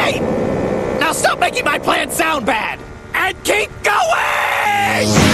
Now stop making my plan sound bad! And keep going!